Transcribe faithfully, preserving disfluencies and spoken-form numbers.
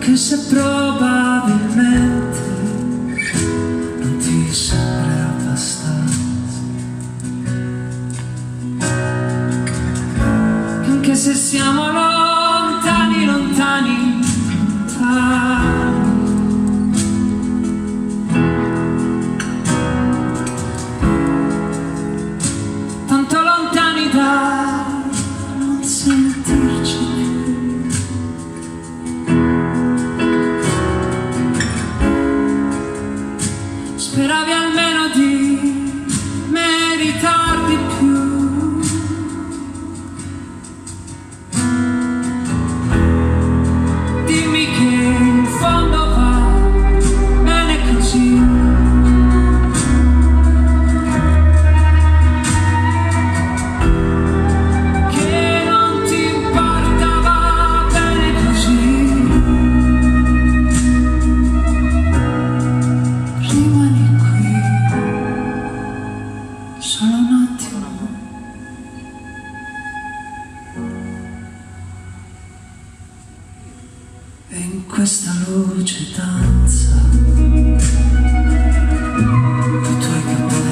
anche se probabilmente non ti sembra abbastanza, che anche se siamo lontani, lontani, lontani, tanto lontani da non sentirci più. Speravi almeno di meritar di più. Dimmi che in fondo va bene così, che non ti importa, va bene così. Rimani qui solo un attimo, e in questa luce danza i tuoi capelli.